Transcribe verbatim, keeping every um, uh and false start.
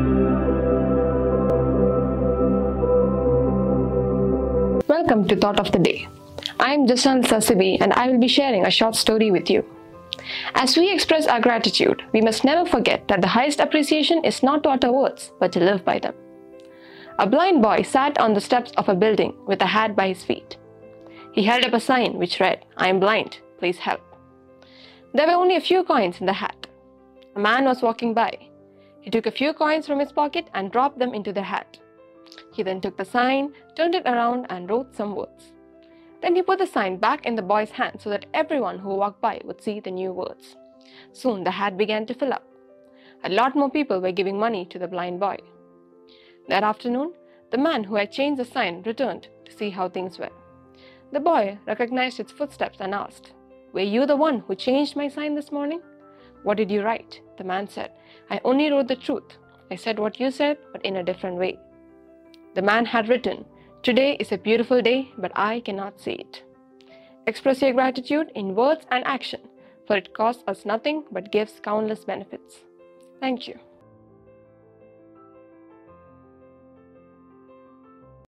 Welcome to Thought of the Day. I am Jashan Sasibi and I will be sharing a short story with you. As we express our gratitude, we must never forget that the highest appreciation is not to utter words, but to live by them. A blind boy sat on the steps of a building with a hat by his feet. He held up a sign which read, "I am blind, please help." There were only a few coins in the hat. A man was walking by. He took a few coins from his pocket and dropped them into the hat. He then took the sign, turned it around and wrote some words. Then he put the sign back in the boy's hand so that everyone who walked by would see the new words. Soon the hat began to fill up. A lot more people were giving money to the blind boy. That afternoon, the man who had changed the sign returned to see how things were. The boy recognized its footsteps and asked, "Were you the one who changed my sign this morning?" "What did you write?" The man said, "I only wrote the truth. I said what you said, but in a different way." The man had written, "Today is a beautiful day, but I cannot see it." Express your gratitude in words and action, for it costs us nothing but gives countless benefits. Thank you.